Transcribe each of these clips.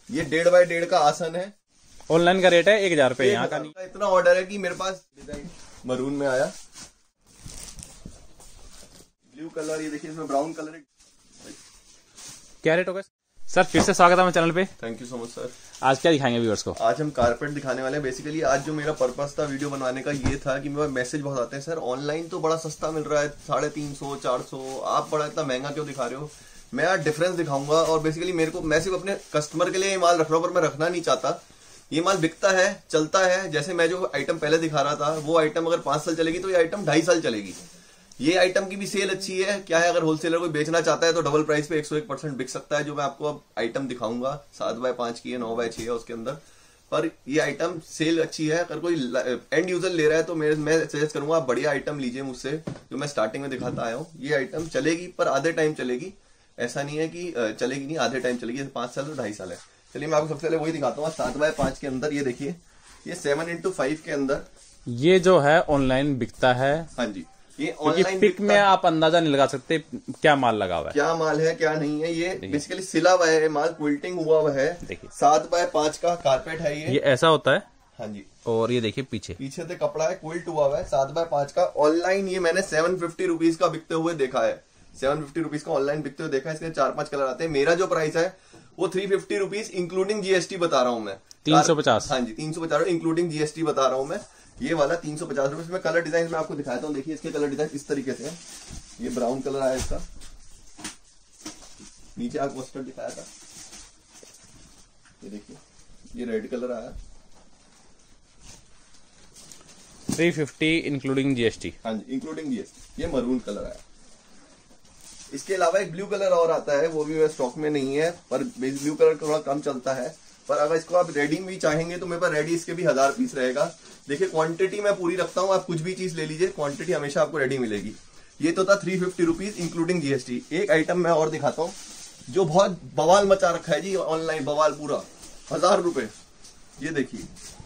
ये 1.5x1.5 का आसन है। ऑनलाइन का रेट है 1000 रुपए, यहाँ का नहीं। इतना ऑर्डर है कि मेरे पास डिजाइन मरून में आया, ब्लू कलर, ये देखिए इसमें ब्राउन कलर है। क्या रेट होगा सर? फिर से स्वागत है हमारे चैनल पे। Thank you so much sir. आज क्या दिखाएंगे व्यूअर्स को? आज हम कारपेट दिखाने वाले हैं। बेसिकली आज जो मेरा पर्पस था वीडियो बनवाने का ये था कि मेरे मैसेज बहुत आते हैं, सर ऑनलाइन तो बड़ा सस्ता मिल रहा है, 350 400, आप बड़ा इतना महंगा क्यों दिखा रहे हो। मैं आज डिफरेंस दिखाऊंगा और बेसिकली मैं सिर्फ अपने कस्टमर के लिए ये माल रख रहा हूँ, पर मैं रखना नहीं चाहता। ये माल बिकता है, चलता है। जैसे मैं जो आइटम पहले दिखा रहा था, वो आइटम अगर 5 साल चलेगी तो ये आइटम 2.5 साल चलेगी। ये आइटम की भी सेल अच्छी है। क्या है, अगर होलसेलर कोई बेचना चाहता है तो डबल प्राइस पे 101% बिक सकता है। जो मैं आपको अब आइटम दिखाऊंगा 7x5 की है, 9x6 है उसके अंदर, पर ये आइटम सेल अच्छी है। अगर कोई एंड यूजर ले रहा है तो मैं सजेस्ट करूंगा आप बढ़िया आइटम लीजिए मुझसे, जो मैं स्टार्टिंग में दिखाता आया हूँ। ये आइटम चलेगी पर आधे टाइम चलेगी, ऐसा नहीं है कि चलेगी नहीं, आधे टाइम चलेगी। 5 साल तो 2.5 साल है। चलिए मैं आपको सबसे पहले वही दिखाता हूँ। 7x5 के अंदर ये देखिए, ये 7x5 के अंदर ये जो है ऑनलाइन बिकता है। हाँ जी, ये ऑनलाइन पिक में आप अंदाजा नहीं लगा सकते क्या माल लगा हुआ है, क्या माल है क्या नहीं है। ये बेसिकली सिला हुआ है माल, क्विल्टिंग हुआ हुआ है। देखिए 7x5 का कारपेट है ये ऐसा होता है। हाँ जी, और ये देखिए पीछे से कपड़ा है, क्विल्ट हुआ हुआ है। 7x5 का ऑनलाइन ये मैंने 750 रुपीज का बिकते हुए देखा है। 750 रुपीज का ऑनलाइन बिकते हुए देखा है। इसके 4-5 कलर आते हैं। मेरा जो प्राइस है वो 350 रुपीज इंक्लूडिंग जीएसटी बता रहा हूँ मैं। 350 हाँ जी, 350 इंक्लूडिंग जीएसटी बता रहा हूँ मैं। ये वाला 350 रुपए। इसमें कलर डिजाइन मैं आपको दिखाता हूँ। देखिए इसके कलर डिजाइन इस तरीके से है। ये ब्राउन कलर आया इसका, नीचे आपको मस्टर्ड दिखाया था। ये देखिए ये रेड कलर आया, 350 इंक्लूडिंग जीएसटी। हाँ जी, इंक्लूडिंग जीएसटी। ये मरून कलर आया। इसके अलावा एक ब्लू कलर और आता है, वो भी मेरे स्टॉक में नहीं है, पर ब्लू कलर थोड़ा कम चलता है। पर अगर इसको आप रेडी में चाहेंगे तो मेरे पास रेडी इसके भी 1000 पीस रहेगा। देखिए क्वांटिटी मैं पूरी रखता हूँ, आप कुछ भी चीज ले लीजिए, क्वांटिटी हमेशा आपको रेडी मिलेगी। ये तो था 350 रुपीज इंक्लूडिंग जीएसटी। एक आइटम मैं और दिखाता हूँ जो बहुत बवाल मचा रखा है जी, ऑनलाइन बवाल पूरा, 1000 रुपए। ये देखिए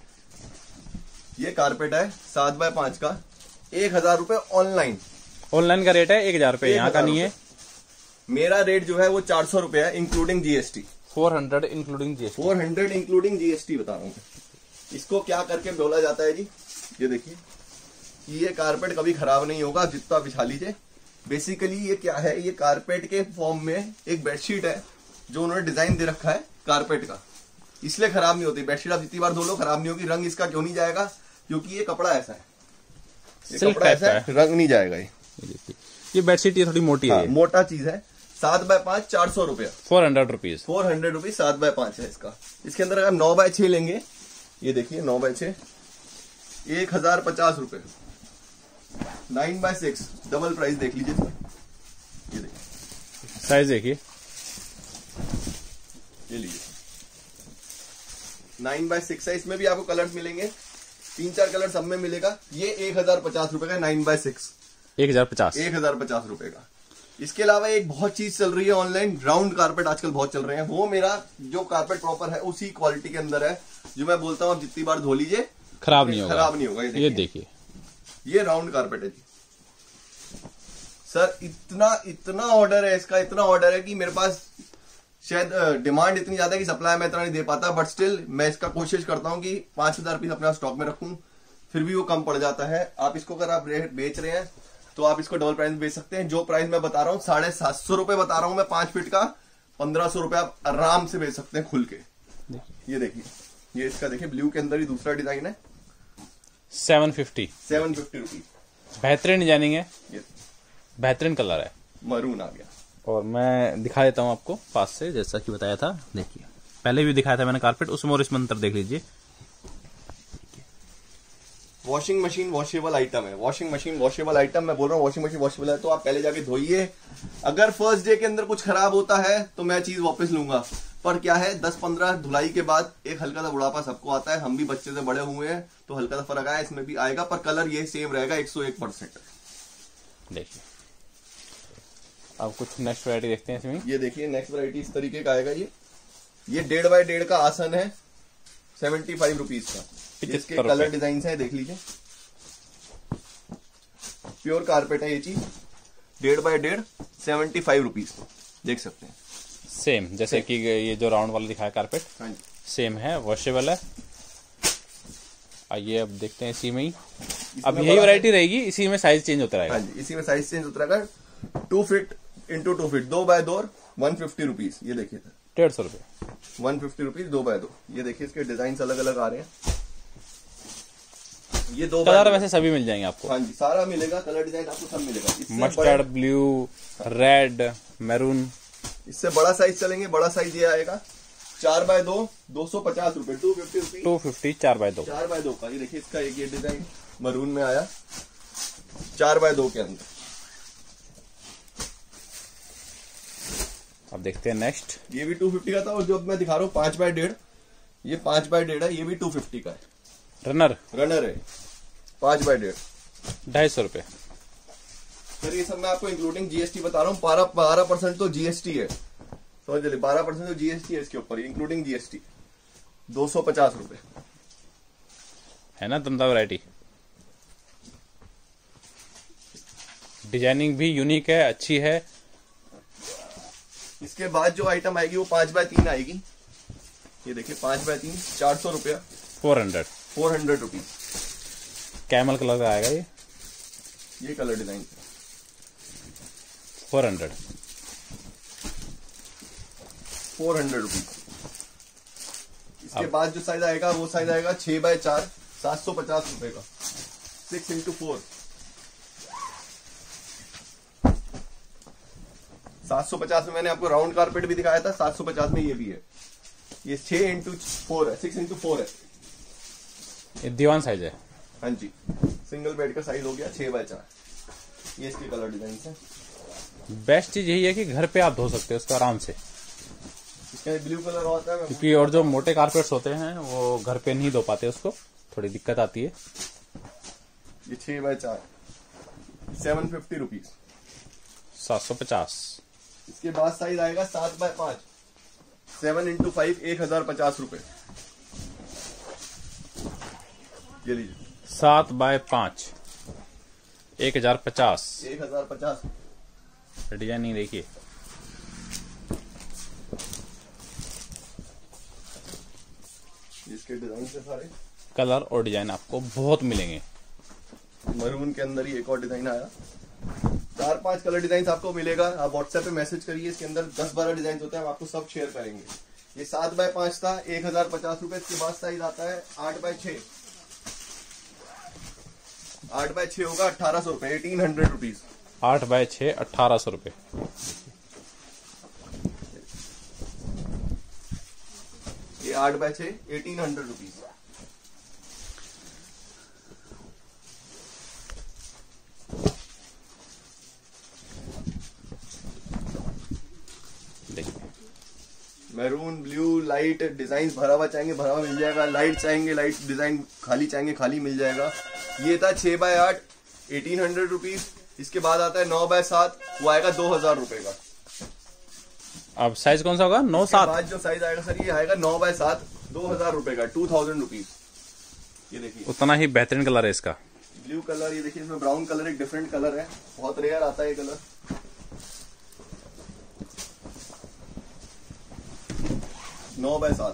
ये कारपेट है 7x5 का, 1000 रुपए ऑनलाइन। ऑनलाइन का रेट है 1000 रुपए, यहाँ का नहीं है। मेरा रेट जो है वो 400 रुपए है including GST. 400 including GST. 400 including GST बता रहा हूँ। इसको क्या करके बोला जाता है जी, ये देखिए, ये कारपेट कभी खराब नहीं होगा, जितना बिछा लीजिए। बेसिकली ये क्या है, ये कारपेट के फॉर्म में एक बेडशीट है जो उन्होंने डिजाइन दे रखा है कारपेट का, इसलिए खराब नहीं होती। बेडशीट आप जितनी बार धो लो खराब नहीं होगी। रंग इसका क्यों नहीं जाएगा, क्योंकि ये कपड़ा ऐसा है, ये कपड़ा ऐसा है, रंग नहीं जाएगा। ये बेडशीट ये थोड़ी मोटी है, मोटा चीज है। 7x5 400 रुपया, 400 रुपीज। 400 रुपीज 7x5 है इसका। इसके अंदर अगर 9x6 लेंगे, ये देखिए 9x6 1050 रुपए। 9x6 डबल प्राइस देख लीजिए इसका। ये देखिए साइज देखिए, ये लीजिए 9x6 है। इसमें भी आपको कलर्स मिलेंगे, 3-4 कलर सब में मिलेगा। ये 1050 रुपए का 9x6, 1050 रुपए का। इसके अलावा एक बहुत चीज चल रही है ऑनलाइन, राउंड कारपेट आजकल बहुत चल रहे हैं। वो मेरा जो कारपेट प्रॉपर है उसी क्वालिटी के अंदर है, जो मैं बोलता हूँ आप जितनी बार धो लीजिए खराब नहीं होगा। ये देखिए ये राउंड कारपेट है जी। सर इतना ऑर्डर है इसका, इतना ऑर्डर है कि मेरे पास शायद डिमांड इतनी ज्यादा है कि सप्लाई मैं इतना नहीं दे पाता। बट स्टिल मैं इसका कोशिश करता हूँ कि 5000 पीस अपने स्टॉक में रखूं, फिर भी वो कम पड़ जाता है। आप इसको अगर आप रेट बेच रहे हैं तो आप इसको डबल प्राइस बेच सकते हैं। जो प्राइस मैं बता रहा हूँ 750 रुपए बता रहा हूँ मैं 5 फीट का, 1500 रुपए आप आराम से बेच सकते हैं खुल के। ये देखिए ये इसका देखिए ब्लू के अंदर ही दूसरा डिजाइन है, 750 रुपीज। बेहतरीन डिजाइनिंग है, बेहतरीन कलर है, मरून आ गया। और मैं दिखा देता हूँ आपको पास से, जैसा कि बताया था। देखिए पहले भी दिखाया था मैंने कारपेट, उसमें और इसमें अंतर देख लीजिए। वॉशिंग मशीन वॉशेबल आइटम है, वॉशिंग मशीन वॉशेबल आइटम। मैं बोल रहा हूँ वॉशिंग मशीन वॉशेबल है तो आप पहले जाके धोइए। अगर फर्स्ट डे के अंदर कुछ खराब होता है तो मैं चीज वापस लूंगा। पर क्या है 10-15 धुलाई के बाद एक हल्का सा बुढ़ापा सबको आता है, हम भी बच्चे से बड़े हुए हैं तो हल्का सा फर्क आया, इसमें भी आएगा। पर कलर ये सेम रहेगा 101%। देखिए अब कुछ नेक्स्ट वैरायटी देखते हैं इसमें। ये देखिए नेक्स्ट वैरायटी इस तरीके का आएगा। ये 1.5x1.5 का आसन है, 75 रुपीज का। इसके कलर डिजाइन है, देख लीजिए। प्योर कारपेट है ये चीज, 1.5x1.5 75 रुपीज, देख सकते हैं। सेम जैसे कि ये जो राउंड वाला दिखाया कारपेट, हाँ जी, सेम है, वॉशेबल है। आइए अब देखते हैं इसी में ही, अब इसमें यही वैरायटी रहेगी, इसी में साइज चेंज होता रहेगा। हाँ जी, इसी में साइज चेंज होता रहेगा। 2 feet into 2 feet, 2 by 2, 150 rupees. ये देखिए सर, 150 रुपए, 150 रुपीज 2 बाय 2। ये देखिए इसके डिजाइन अलग अलग आ रहे हैं। ये 2 कलर वैसे सभी मिल जाएंगे आपको। हाँ जी, सारा मिलेगा, कलर डिजाइन आपको सब मिलेगा। Mustard, blue, red, maroon. इससे बड़ा साइज चलेंगे, बड़ा साइज ये आएगा 4 बाय 2, 250 रुपए, 250 रुपीज, 250, 4 बाय 2, 4 बाय 2 का। ये देखिए इसका एक ये डिजाइन मरून में आया 4 बाय 2 के अंदर। अब देखते हैं नेक्स्ट। ये भी 250 का था, और जो अब मैं दिखा रहा हूँ 5 बाय 1.5, ये 5 बाय 1.5 है, ये भी 250 का है। रनर है 5 बाय 1.5, 250 रुपए। सर ये सब मैं आपको इंक्लूडिंग जीएसटी बता रहा हूँ। 12% तो जीएसटी है, समझ लीजिए, 12% तो जीएसटी है इसके ऊपर, इंक्लूडिंग जीएसटी। 250 रुपए है ना दमदार वैरायटी। डिजाइनिंग भी यूनिक है, अच्छी है। इसके बाद जो आइटम आएगी वो 5 बाय 3 आएगी। ये देखिए 5 बाय 3, 400 रुपया, 400 रुपीज। कैमल कलर का आएगा ये कलर डिजाइन 400 रुपीज। इसके बाद जो साइज आएगा वो साइज आएगा 6 बाय 4, 750 रुपए का, 6 इंटू 4, 750 में मैंने आपको राउंड कारपेट भी दिखाया था, 750 में ये भी है। ये 6 इंटू 4 है, 6 इंटू 4 है। ये दीवान साइज है। हाँ जी, सिंगल बेड का साइज हो गया 6 बाय 4। ये इसके कलर डिजाइन है। बेस्ट चीज यही है कि घर पे आप धो सकते हो इसको आराम से, इसका ब्लू कलर होता है क्योंकि और जो मोटे कारपेट्स होते हैं वो घर पे नहीं धो पाते, उसको थोड़ी दिक्कत आती है। ये 6 बाय 4, 750 रुपीज, 750। इसके बाद साइज आएगा 7 बाय 5, 7 इंटू 5, 1050 रुपए। ये लीजिए 7 बाय 5, 1050। 1050। डिजाइनिंग देखिए, इसके डिजाइन से सारे कलर और डिजाइन आपको बहुत मिलेंगे। मरून के अंदर ही एक और डिजाइन आया। 4-5 कलर डिजाइन आपको मिलेगा। आप व्हाट्सएप पे मैसेज करिए, इसके अंदर 10-12 डिजाइन होते हैं, हम आपको सब शेयर करेंगे। ये 7 बाय 5 था, 1050 रुपए। इसके बाद साइज आता है 8 बाय 6, 8 बाय 6 होगा 1800 रुपए, 1800 रुपीज। 8 बाय 6, 1800 रुपए। ये 8 by 6, 1800 rupees. Maroon, blue, light design, भरा हुआ चाहेंगे भरा हुआ मिल जाएगा, लाइट चाहेंगे लाइट डिजाइन, खाली चाहेंगे खाली मिल जाएगा। ये था 6 बाय 8, 1800 रुपीज। इसके बाद आता है 9 बाय 7, वो आएगा 2000 रुपए का। अब साइज कौन सा होगा? 9, 7। बाद जो साइज आएगा सर, ये आएगा 9 बाय 7, 2000 रुपए का, 2000 रुपीज। ये देखिए उतना ही बेहतरीन कलर है इसका। ब्लू कलर, ये देखिए इसमें ब्राउन कलर एक डिफरेंट कलर है, बहुत रेयर आता है ये कलर। 9 बाय 7।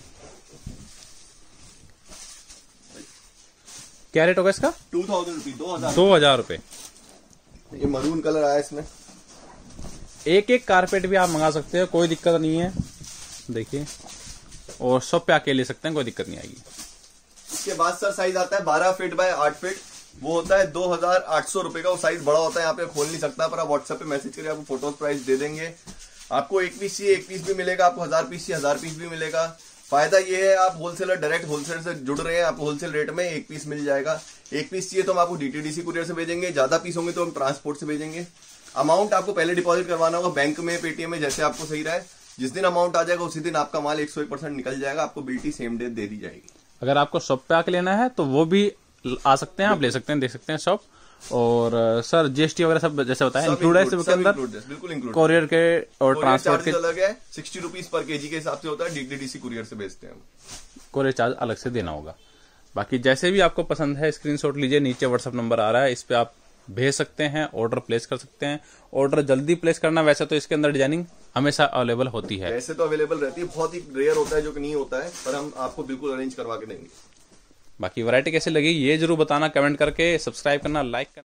क्या रेट होगा इसका? 2000 रुपीज, 2000 रुपए। ये मरून कलर आया इसमें। एक एक कारपेट भी आप मंगा सकते हो, कोई दिक्कत नहीं है। देखिए, और शॉप पे आके ले सकते हैं, कोई दिक्कत नहीं आएगी। इसके बाद सर साइज आता है 12 फीट बाय 8 फीट, वो होता है 2800 रुपए का। वो साइज बड़ा होता है, यहाँ पे खोल नहीं सकता, पर आप व्हाट्सएप पे मैसेज करिए, आपको फोटोज प्राइस दे देंगे। आपको 1 पीस चाहिए 1 पीस भी मिलेगा, आपको 1000 पीस चाहिए 1000 पीस भी मिलेगा। फायदा ये है, आप होलसेलर डायरेक्ट होलसेलर से जुड़ रहे हैं, आपको होलसेल रेट में 1 पीस मिल जाएगा। 1 पीस चाहिए तो हम आपको डीटीडीसी कुरियर से भेजेंगे, ज्यादा पीस होंगे तो हम ट्रांसपोर्ट से भेजेंगे। अमाउंट आपको पहले डिपॉजिट करवाना होगा बैंक में, पेटीएम में, जैसे आपको सही रहे। जिस दिन अमाउंट आ जाएगा उसी दिन आपका माल 101% निकल जाएगा, आपको बिल्टी सेम डे दे दी जाएगी। अगर आपको शॉप पे आके लेना है तो वो भी आ सकते हैं, आप ले सकते हैं, देख सकते हैं शॉप। और सर जीएसटी वगैरह सब जैसे बताया इंक्लूड है इसके अंदर, बिल्कुल इंक्लूड। कोरियर के और ट्रांसपोर्ट के अलग है, 60 रुपीज पर केजी के हिसाब से होता है, डीटीडीसी कुरियर से भेजते हैं हम। कोरियर चार्ज अलग से देना होगा। बाकी जैसे भी आपको पसंद है स्क्रीनशॉट लीजिए, नीचे व्हाट्सएप नंबर आ रहा है, इस पे आप भेज सकते हैं, ऑर्डर प्लेस कर सकते हैं। ऑर्डर जल्दी प्लेस करना, वैसे तो इसके अंदर डिजाइनिंग हमेशा अवेलेबल होती है। वैसे तो अवेलेबल रहती है, बहुत ही रेयर होता है जो कि नहीं होता है, पर हम आपको बिल्कुल अरेंज करवा के देंगे। बाकी वैरायटी कैसी लगी ये जरूर बताना कमेंट करके, सब्सक्राइब करना, लाइक करना।